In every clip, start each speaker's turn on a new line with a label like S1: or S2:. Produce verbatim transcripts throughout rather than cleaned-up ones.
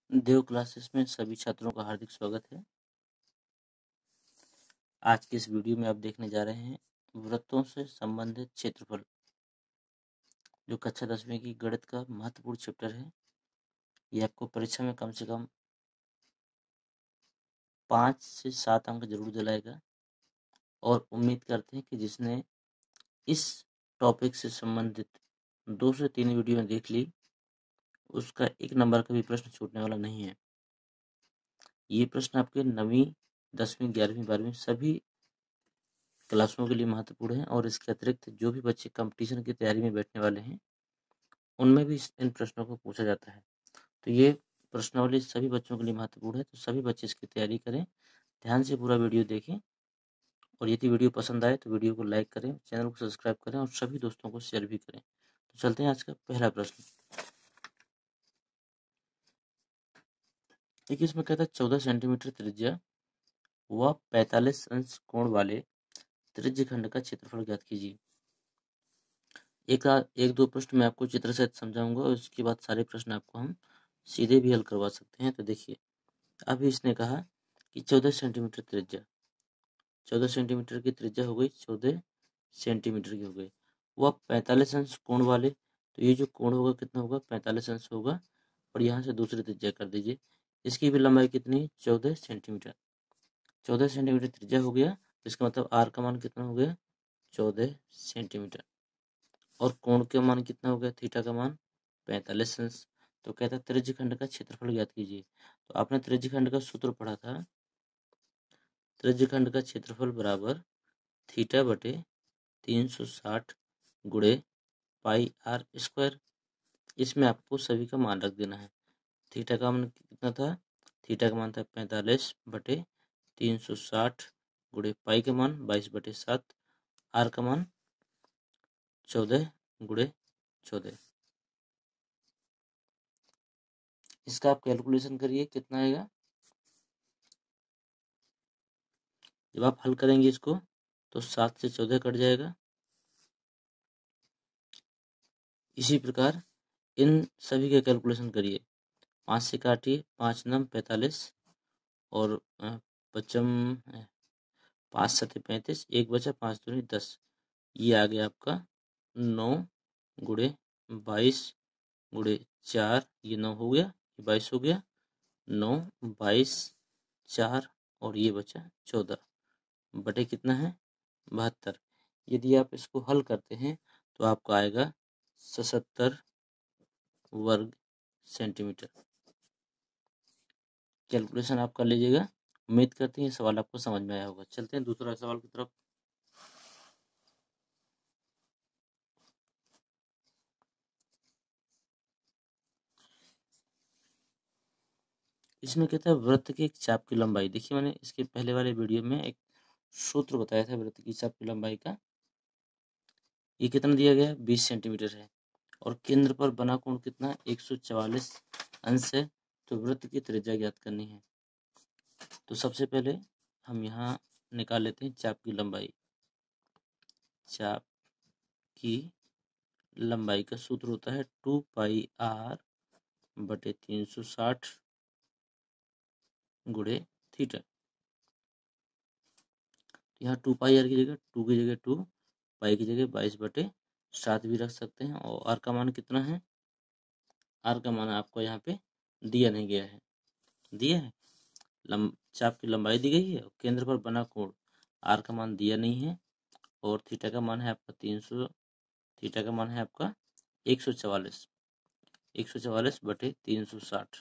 S1: देव classes में सभी छात्रों का हार्दिक स्वागत है। आज के इस वीडियो में आप देखने जा रहे हैं वृत्तों से संबंधित क्षेत्रफल, जो कक्षा दसवीं की गणित का महत्वपूर्ण चैप्टर है। ये आपको परीक्षा में कम से कम पाँच से सात अंक जरूर दिलाएगा और उम्मीद करते हैं कि जिसने इस टॉपिक से संबंधित दो से तीन वीडियो देख ली, उसका एक नंबर का भी प्रश्न छूटने वाला नहीं है। ये प्रश्न आपके नवीं, दसवीं, ग्यारहवीं, बारहवीं सभी क्लासों के लिए महत्वपूर्ण है और इसके अतिरिक्त जो भी बच्चे कंपटीशन की तैयारी में बैठने वाले हैं, उनमें भी इन प्रश्नों को पूछा जाता है। तो ये प्रश्नावली सभी बच्चों के लिए महत्वपूर्ण है, तो सभी बच्चे इसकी तैयारी करें, ध्यान से पूरा वीडियो देखें और यदि वीडियो पसंद आए तो वीडियो को लाइक करें, चैनल को सब्सक्राइब करें और सभी दोस्तों को शेयर भी करें। तो चलते हैं आज का पहला प्रश्न। देखिए, इसमें कहता है चौदह सेंटीमीटर त्रिज्या व पैंतालीस अंश कोण वाले त्रिज्य खंड का क्षेत्रफल ज्ञात कीजिए। एक एक दो प्रश्न मैं आपको चित्र सहित समझाऊंगा और उसके बाद सारे प्रश्न आपको हम सीधे भी हल करवा सकते हैं। तो देखिए, अभी इसने कहा कि चौदह सेंटीमीटर त्रिज्या, चौदह सेंटीमीटर की त्रिज्या हो गई, चौदह सेंटीमीटर की हो गई। वह पैंतालीस अंश कोण वाले, तो ये जो कोण होगा कितना होगा, पैंतालीस अंश होगा। और यहाँ से दूसरी त्रिज्या कर दीजिए, इसकी भी लंबाई कितनी, चौदह सेंटीमीटर। चौदह सेंटीमीटर त्रिज्या हो गया, इसका मतलब आर का मान कितना हो गया, चौदह सेंटीमीटर। और कोण का मान कितना हो गया, थीटा का मान पैंतालीस अंश। तो कहता है त्रिज्य खंड का क्षेत्रफल ज्ञात कीजिए। तो आपने त्रिज्य खंड का सूत्र पढ़ा था, त्रिज्य खंड का क्षेत्रफल बराबर थीटा बटे तीन सौ साठ गुणे पाई आर स्क्वायर। इसमें आपको सभी का मान रख देना है। थीटा का मान कितना था, थीटा का मान था पैंतालीस बटे तीन सौ साठ गुणे पाई का मान बाईस बटे सात, आर का मान चौदह गुणे चौदह। इसका आप कैलकुलेशन करिए कितना आएगा। जब आप हल करेंगे इसको तो सात से चौदह कट जाएगा। इसी प्रकार इन सभी का कैलकुलेशन करिए। पाँच से काटिए, पाँच नम पैंतालीस और पचम पाँच सत्ते पैंतीस, एक बचा, पाँच दूनी दस। ये आ गया आपका नौ गुणे बाईस गुणे चार, ये नौ हो गया, ये बाईस हो गया, नौ बाईस चार और ये बचा चौदह बटे कितना है, बहत्तर। यदि आप इसको हल करते हैं तो आपको आएगा सतहत्तर वर्ग सेंटीमीटर। कैलकुलेशन आप कर लीजिएगा। उम्मीद करते हैं ये सवाल आपको समझ में आया होगा। चलते हैं दूसरा सवाल की तरफ। इसमें कहता है वृत्त के एक चाप की लंबाई। देखिए, मैंने इसके पहले वाले वीडियो में एक सूत्र बताया था वृत्त की चाप की लंबाई का। ये कितना दिया गया, बीस सेंटीमीटर है और केंद्र पर बना कोण कितना, एक सौ चवालीस अंश है। तो वृत्त की त्रिज्या ज्ञात करनी है। तो सबसे पहले हम यहाँ निकाल लेते हैं चाप की लंबाई। चाप की लंबाई का सूत्र होता है टू पाई आर बटे तीन सौ साठ गुणे थीटा। यहाँ टू पाई आर की जगह टू की जगह टू, पाई की जगह बाईस बटे सात भी रख सकते हैं। और आर का मान कितना है, आर का मान आपको यहाँ पे दिया नहीं गया है, दिया है लंब चाप की लंबाई दी गई है और केंद्र पर बना कोण, आर का मान दिया नहीं है। और थीटा का मान है आपका तीन सौ, थीटा का मान है आपका एक सौ चवालीस, एक सौ चवालीस बटे तीन सौ साठ।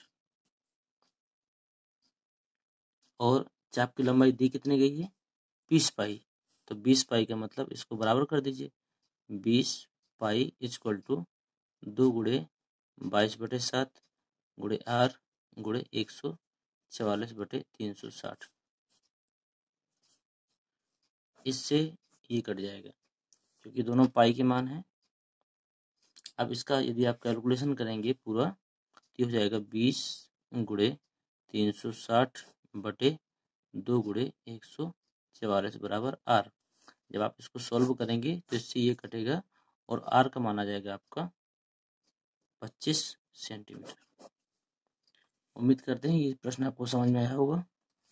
S1: और चाप की लंबाई दी कितनी गई है, बीस पाई। तो बीस पाई का मतलब इसको बराबर कर दीजिए, बीस पाई इक्वल टू दो गुणे बाईस बटे सात गुणे आर गुणे एक सौ चवालीस बटे तीन सौ साठ। इससे ये कट जाएगा क्योंकि दोनों पाई के मान है। अब इसका यदि आप कैलकुलेशन करेंगे पूरा तो हो जाएगा बीस गुणे तीन सौ साठ बटे दो गुणे एक सौ चवालीस बराबर आर। जब आप इसको सॉल्व करेंगे तो इससे ये कटेगा और आर का माना जाएगा आपका पच्चीस सेंटीमीटर। उम्मीद करते हैं ये प्रश्न आपको समझ में आया होगा।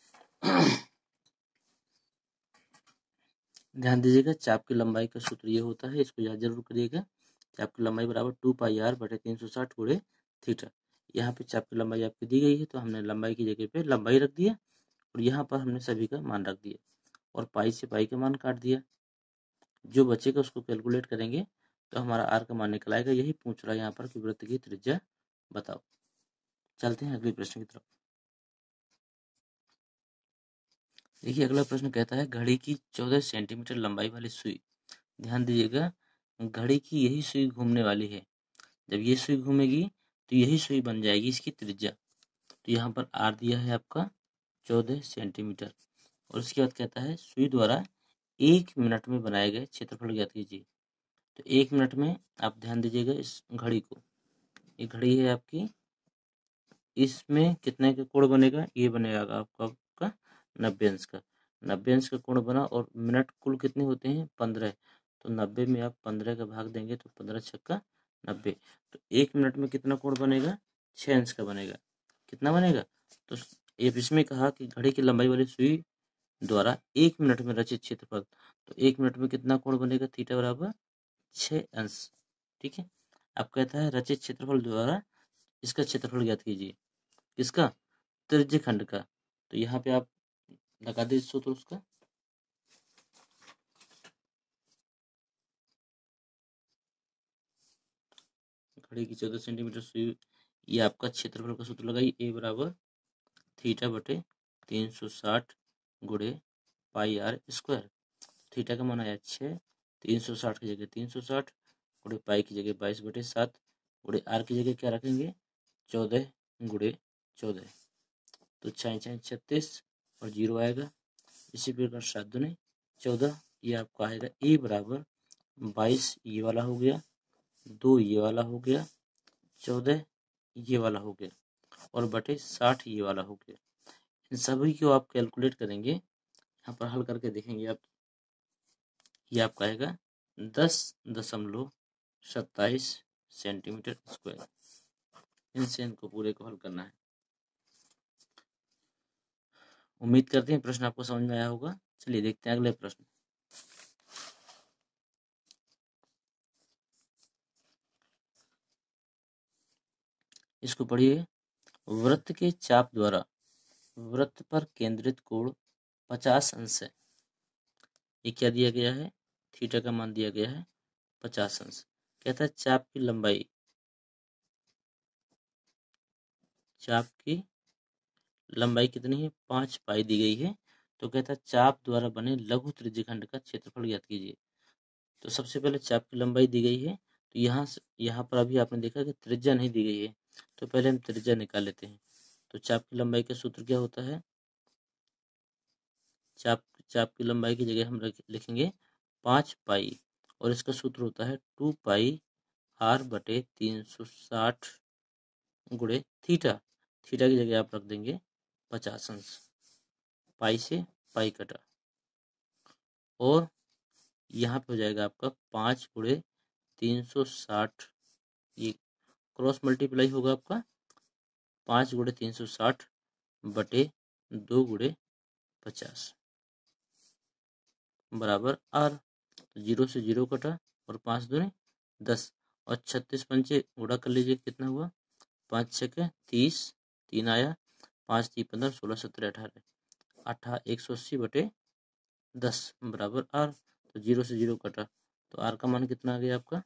S1: ध्यान दीजिएगा, चाप की लंबाई का सूत्र ये होता है, इसको याद जरूर करिएगा। चाप की लंबाई बराबर टू पाई आर बटे तीन सौ साठ गुणे थीटा। यहाँ पे चाप की लंबाई आपकी दी गई है, तो हमने लंबाई की जगह पे लंबाई रख दिया और यहाँ पर हमने सभी का मान रख दिया और पाई से पाई का मान काट दिया। जो बचेगा उसको कैलकुलेट करेंगे तो हमारा आर का मान निकल आएगा। यही पूछ रहा है यहाँ पर कि वृत्त की त्रिज्या बताओ। चलते हैं अगले प्रश्न की तरफ। देखिए अगला प्रश्न कहता है, घड़ी की चौदह सेंटीमीटर लंबाई वाली सुई। ध्यान दीजिएगा, घड़ी की यही सुई घूमने वाली है। जब ये सुई घूमेगी तो यही सुई बन जाएगी इसकी त्रिज्या। तो यहाँ पर आर दिया है आपका चौदह सेंटीमीटर और उसके बाद कहता है सुई द्वारा एक मिनट में बनाए गए क्षेत्रफल ज्ञात कीजिए। तो एक मिनट में आप ध्यान दीजिएगा इस घड़ी को, ये घड़ी है आपकी, इसमें कितने का कोण बनेगा, ये बनेगा आपका आपका नब्बे अंश का। नब्बे अंश का कोण बना और मिनट कुल कितने होते हैं, पंद्रह। तो नब्बे में आप पंद्रह का भाग देंगे तो पंद्रह छक्का नब्बे। तो एक मिनट में कितना कोण बनेगा, छः अंश का बनेगा। कितना बनेगा, तो ये इसमें कहा कि घड़ी की लंबाई वाली सुई द्वारा एक मिनट में रचित क्षेत्रफल। तो एक मिनट में कितना कोण बनेगा, थीटा बराबर छः अंश। ठीक है, अब कहता है रचित क्षेत्रफल द्वारा इसका क्षेत्रफल ज्ञात कीजिए। किसका, त्रिज्य खंड का। तो यहाँ पे आप लगा दीजिए सूत्र उसका। घड़ी की चौदह सेंटीमीटर सुई, ये आपका क्षेत्रफल का सूत्र लगाइए। ए बराबर थीटा बटे तीन सौ साठ गुणे पाई आर स्क्वायर। थीटा का मान आया छः, तीन सौ साठ की जगह तीन सौ साठ गुणे पाई की जगह बाईस बटे सात गुणे आर की जगह क्या रखेंगे, चौदह गुणे चौदह। तो छः छः छत्तीस और जीरो आएगा। इसी प्रकार सात दुने चौदह, ये आपका आएगा ए बराबर बाईस, ये वाला हो गया, दो ये वाला हो गया, चौदह ये वाला हो गया और बटे साठ ये वाला हो गया। इन सभी को आप कैलकुलेट करेंगे, यहाँ पर हल करके देखेंगे आप, ये आपका आएगा दस दशमलव सत्ताईस सेंटीमीटर स्क्वायर। इनसे इनको पूरे को हल करना है। उम्मीद करते हैं प्रश्न आपको समझ में आया होगा। चलिए देखते हैं अगले प्रश्न। इसको पढ़िए, वृत्त के चाप द्वारा वृत्त पर केंद्रित कोण पचास अंश है। ये क्या दिया गया है, थीटा का मान दिया गया है पचास अंश। कहता है चाप की लंबाई, चाप की लंबाई कितनी है, पांच पाई दी गई है। तो कहता है चाप द्वारा बने लघु त्रिज्यखंड का क्षेत्रफल ज्ञात कीजिए। तो सबसे पहले चाप की लंबाई दी गई है, तो यहाँ से यहाँ पर अभी आपने देखा कि त्रिज्या नहीं दी गई है, तो पहले हम त्रिज्या निकाल लेते हैं। तो चाप की लंबाई का सूत्र क्या होता है, चाप चाप की लंबाई की जगह हम लिखेंगे पाँच पाई और इसका सूत्र होता है टू पाई आर बटे तीन सौ साठ गुणे थीटा। थीटा की जगह आप रख देंगे पचास अंश, पाई से पाई कटा और यहाँ पे हो जाएगा आपका पाँच गुणे तीन सौ साठ, ये क्रॉस मल्टीप्लाई होगा आपका, पाँच गुणे तीन सौ साठ बटे दो गुणे पचास बराबर आर। तो जीरो से जीरो कटा और पाँच दूनी दस और छत्तीस पंचे गुणा कर लीजिए, कितना हुआ, पाँच छः तीस, तीन आया, पाँच तीन पंद्रह, सोलह सत्रह अठारह, अठारह एक सौ अस्सी बटे दस बराबर आर। तो जीरो से जीरो कटा तो आर का मान कितना आ गया आपका,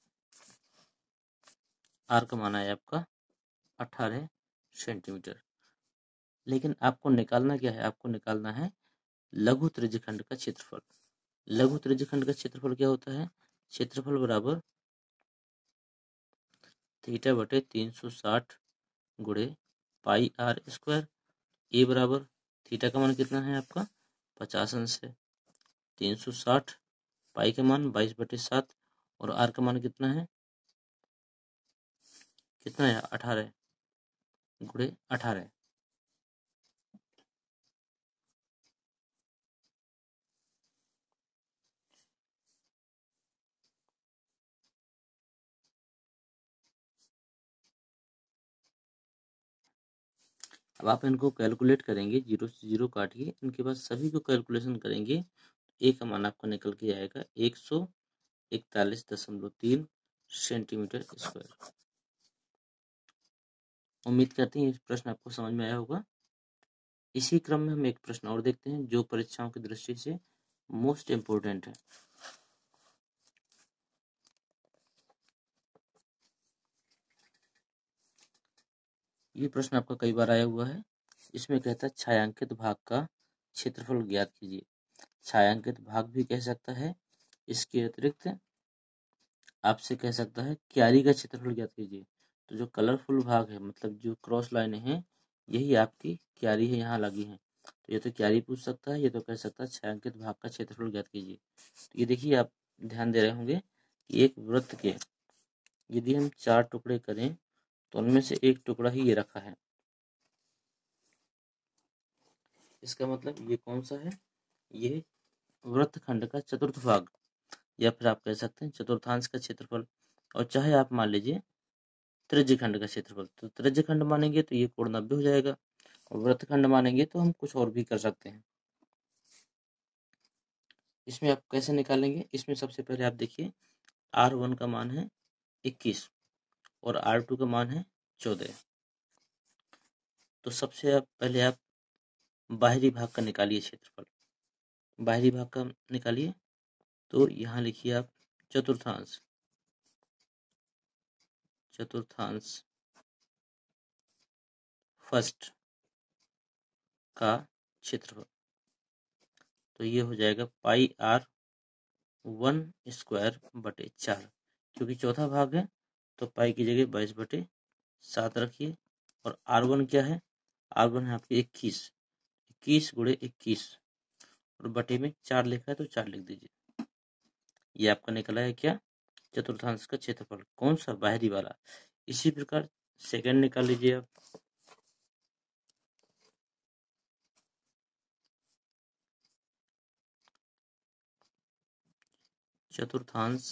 S1: आर का मान आया आपका अठारह सेंटीमीटर। लेकिन आपको निकालना क्या है, आपको निकालना है लघु त्रिज्यखंड का क्षेत्रफल। लघु त्रिज्यखंड का क्षेत्रफल क्या होता है, क्षेत्रफल बराबर थीटा बटे तीन सौ साठ गुणे पाई आर स्क्वायर। ए बराबर थीटा का मान कितना है आपका पचास अंश है, तीन सौ साठ, पाई का मान बाईस बटे सात और आर का मान कितना है, कितना है अठारह गुणे अठारह। अब आप इनको कैलकुलेट करेंगे, जीरो से जीरो काटिए, इनके बाद सभी को कैलकुलेशन करेंगे, एक का मान आपका निकल के आएगा एक सौ इकतालीस दशमलव तीन सेंटीमीटर स्क्वायर। उम्मीद करते हैं इस प्रश्न आपको समझ में आया होगा। इसी क्रम में हम एक प्रश्न और देखते हैं जो परीक्षाओं की दृष्टि से मोस्ट इम्पोर्टेंट है। ये प्रश्न आपका कई बार आया हुआ है। इसमें कहता है छायांकित भाग का क्षेत्रफल ज्ञात कीजिए। छायांकित भाग भी कह सकता है, इसके अतिरिक्त आपसे कह सकता है क्यारी का क्षेत्रफल ज्ञात कीजिए। तो जो कलरफुल भाग है, मतलब जो क्रॉस लाइनें हैं, यही आपकी क्यारी है, यहाँ लगी है। तो ये तो क्यारी पूछ सकता है, ये तो कह सकता है छायांकित भाग का क्षेत्रफल ज्ञात कीजिए। तो ये देखिए, आप ध्यान दे रहे होंगे कि एक वृत्त के यदि हम चार टुकड़े करें तो उनमें से एक टुकड़ा ही ये रखा है। इसका मतलब ये कौन सा है? ये वृत्तखंड का चतुर्थ भाग, या फिर आप कह सकते हैं चतुर्थांश का क्षेत्रफल। और चाहे आप मान लीजिए त्रिज्यखंड का क्षेत्रफल, तो त्रिज्यखंड मानेंगे तो ये कोण नब्बे हो जाएगा, और वृत्तखंड मानेंगे तो हम कुछ और भी कर सकते हैं। इसमें आप कैसे निकालेंगे? इसमें सबसे पहले आप देखिए, आर वन का मान है इक्कीस और आर टू का मान है चौदह। तो सबसे आप पहले आप बाहरी भाग का निकालिए क्षेत्रफल। बाहरी भाग का निकालिए, तो यहाँ लिखिए आप चतुर्थांश, चतुर्थांश फर्स्ट का क्षेत्रफल। तो ये हो जाएगा पाई आर वन स्क्वायर बटे चार, क्योंकि चौथा भाग है तो पाई की जगह बाईस बटे सात रखिए। और आर वन क्या है? आर वन है आपके इक्कीस, इक्कीस गुणे इक्कीस, और बटे में चार लिखा है तो चार लिख दीजिए। ये आपका निकला है क्या? चतुर्थांश का क्षेत्रफल। कौन सा? बाहरी वाला। इसी प्रकार सेकंड निकाल लीजिए आप। चतुर्थांश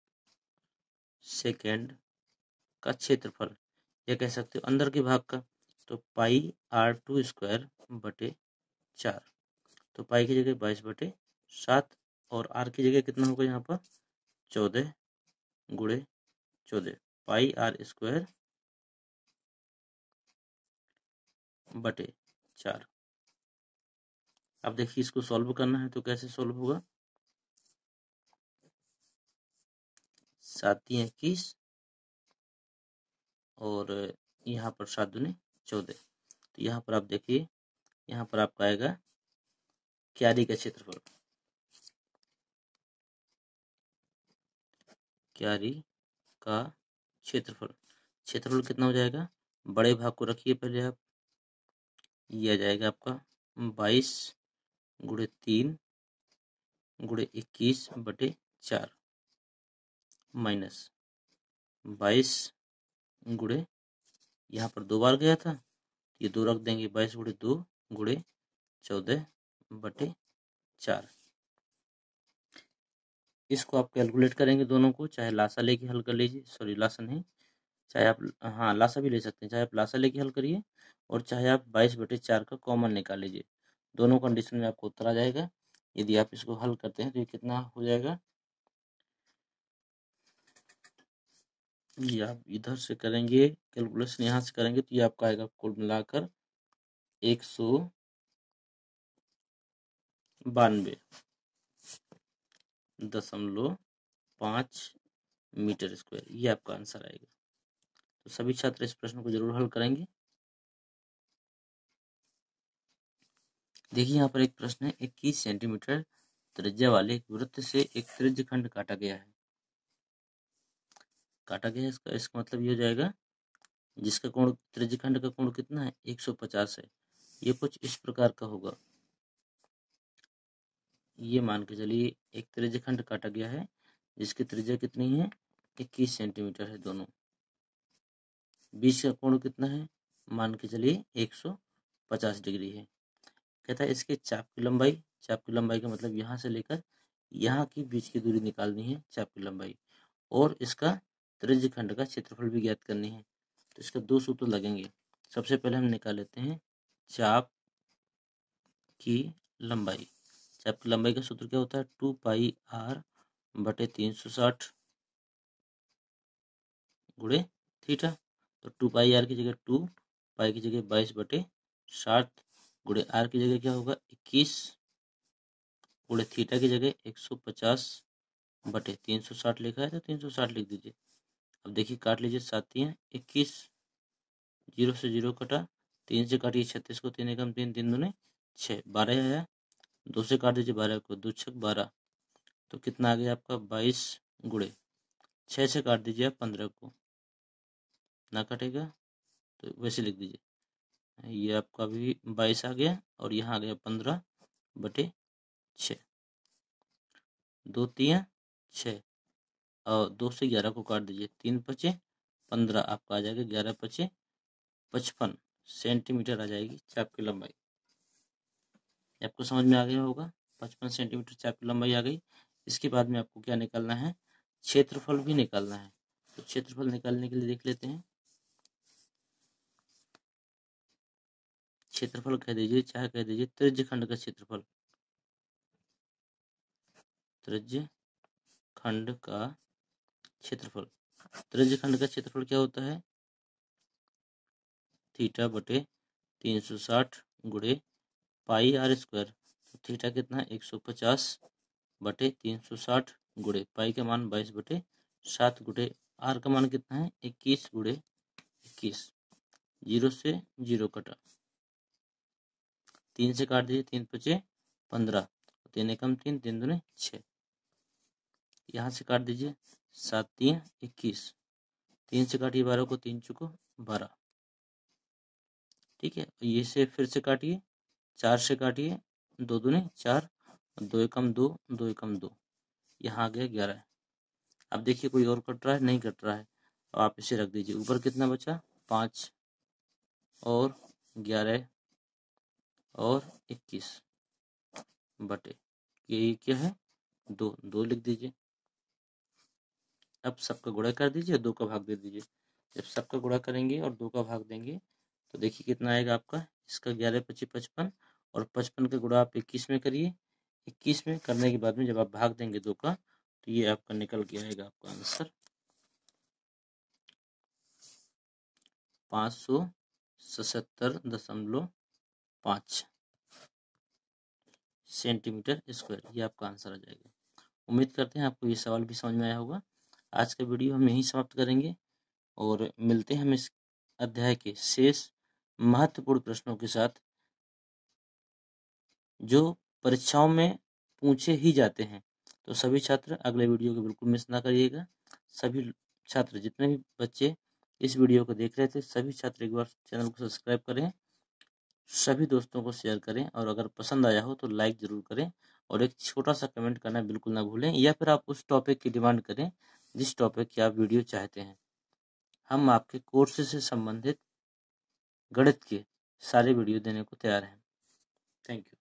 S1: सेकंड का क्षेत्रफल, या कह सकते हो अंदर के भाग का, तो पाई आर टू स्क्वायर बटे चार। तो पाई की जगह बाईस बटे सात, और आर की जगह कितना होगा यहाँ पर? चौदह गुणे चौदह, पाई आर स्क्वायर बटे चार। अब देखिए, इसको सॉल्व करना है तो कैसे सॉल्व होगा? सात तीन इक्कीस, और यहाँ पर सात दूनी चौदह। तो यहाँ पर आप देखिए, यहाँ पर आपका आएगा क्यारी का क्षेत्रफल। क्यारी का क्षेत्रफल, क्षेत्रफल कितना हो जाएगा? बड़े भाग को रखिए पहले आप, ये आ जाएगा आपका बाईस गुणे तीन गुणे इक्कीस बटे चार, माइनस बाईस गुणे, यहाँ पर दो बार गया था, ये दो रख देंगे, बाईस गुणे दो गुणे चौदह बटे चार। इसको आप कैलकुलेट करेंगे दोनों को, चाहे लासा लेके हल कर लीजिए, सॉरी लासा नहीं, चाहे आप हाँ लासा भी ले सकते हैं, चाहे आप लासा लेके हल करिए, और चाहे आप बाईस बटे चार का कॉमन निकाल लीजिए। दोनों कंडीशन में आपको उत्तर आ जाएगा। यदि आप इसको हल करते हैं तो ये कितना हो जाएगा? ये आप इधर से करेंगे कैलकुलेशन, यहाँ से करेंगे तो ये आपका आएगा कुल मिलाकर एक सौ बानवे दशमलव पाँच मीटर स्क्वायर, ये आपका आंसर आएगा। तो सभी छात्र इस प्रश्न को जरूर हल करेंगे। देखिए, यहाँ पर एक प्रश्न है, इक्कीस सेंटीमीटर त्रिज्या वाले एक वृत्त से एक त्रिज्य खंड काटा गया है। काटा गया है, इसका इसका मतलब ये हो जाएगा जिसका कोण, त्रिज्य खंड का कोण कितना है? एक सौ पचास है। ये कुछ इस प्रकार का होगा। ये मान के चलिए एक त्रिज्य खंड काटा गया है जिसकी त्रिज्या कितनी है? इक्कीस सेंटीमीटर है दोनों। बीच का कोण कितना है? मान के चलिए एक सौ पचास डिग्री है। कहता है इसके चाप की लंबाई, चाप की लंबाई का मतलब यहाँ से लेकर यहाँ की बीच की दूरी निकालनी है, चाप की लंबाई, और इसका त्रिज्य खंड का क्षेत्रफल भी ज्ञात करनी है। तो इसका दो सूत्र लगेंगे। सबसे पहले हम निकाल लेते हैं चाप की लंबाई। चाप की लंबाई का सूत्र क्या होता है? टू पाई आर बटे तीन सौ साठ गुणे थीटा। तो टू पाई आर की जगह टू, पाई की जगह बाईस बटे साठ गुणे आर की जगह क्या होगा? इक्कीस गुणे थीटा की जगह एक सौ पचास बटे तीन सौ साठ लिखा है तो तीन सौ साठ लिख दीजिए। अब देखिए काट लीजिए, सात है इक्कीस, जीरो से जीरो कटा, तीन से काटिए छत्तीस को, तीन एकम तीन, तीन दूने छः, बारह आया। दो से काट दीजिए बारह को, दो छक बारह, तो कितना आ गया आपका? बाईस गुणे छः से काट दीजिए आप पंद्रह को, ना कटेगा तो वैसे लिख दीजिए। ये आपका भी बाईस आ गया और यहाँ आ गया पंद्रह बटे छः, दो तीन छः और दो से ग्यारह को काट दीजिए, तीन पचे पंद्रह, आपका आ जाएगा ग्यारह पचे पचपन सेंटीमीटर आ जाएगी चाप की लंबाई। आपको समझ में आ गया होगा, पचपन सेंटीमीटर चाप की लंबाई आ गई। इसके बाद में आपको क्या निकालना है? क्षेत्रफल भी निकालना है। तो क्षेत्रफल निकालने के लिए देख लेते हैं। क्षेत्रफल कह दीजिए, चाहे कह दीजिए त्रिज्य खंड का क्षेत्रफल। त्रिज्य खंड का क्षेत्रफल, त्रिज्य खंड का क्षेत्रफल क्या होता है? थीटा बटे तीन सौ साठ गुणे पाई आर स्क्वायर। थीटा कितना है? एक सौ पचास बटे तीन सौ साठ गुणे पाई का मान बाईस बटे सात गुणे आर का मान कितना है? इक्कीस गुणे इक्कीस, जीरो से जीरो कटा, तीन से काट दीजिए, तीन पचे पंद्रह, तीन एकम तीन, तीन दूने छः, यहाँ से काट दीजिए, सात तीन इक्कीस, तीन से काटिए बारह को, तीन चुको बारह, ठीक है। ये से फिर से काटिए, चार से काटिए, दो दूने चार, दो एकम दो, दो एकम दो, यहाँ आ गया ग्यारह। अब देखिए कोई और कट रहा है? नहीं कट रहा है, आप इसे रख दीजिए। ऊपर कितना बचा? पाँच और ग्यारह और इक्कीस बटे ये क्या है? दो, दो लिख दीजिए। अब सबका गुणा कर दीजिए, दो का भाग दे दीजिए। जब सबका गुणा करेंगे और दो का भाग देंगे तो देखिए कितना आएगा आपका? इसका ग्यारह पच्चीस पचपन और पचपन का गुणा आप इक्कीस में करिए। इक्कीस में करने के बाद में जब आप भाग देंगे दो का तो ये आपका निकल के आएगा आपका आंसर पाँच सौ सतहत्तर दशमलव पाँच सेंटीमीटर स्क्वायर। ये आपका आंसर आ जाएगा। उम्मीद करते हैं आपको ये सवाल भी समझ में आया होगा। आज का वीडियो हम यहीं समाप्त करेंगे और मिलते हैं हम इस अध्याय के शेष महत्वपूर्ण प्रश्नों के साथ जो परीक्षाओं में पूछे ही जाते हैं। तो सभी छात्र अगले वीडियो को बिल्कुल मिस ना करिएगा। सभी छात्र, जितने भी बच्चे इस वीडियो को देख रहे थे, सभी छात्र एक बार चैनल को सब्सक्राइब करें, सभी दोस्तों को शेयर करें और अगर पसंद आया हो तो लाइक ज़रूर करें और एक छोटा सा कमेंट करना बिल्कुल ना भूलें, या फिर आप उस टॉपिक की डिमांड करें जिस टॉपिक की आप वीडियो चाहते हैं। हम आपके कोर्स से संबंधित गणित के सारे वीडियो देने को तैयार हैं। Thank you.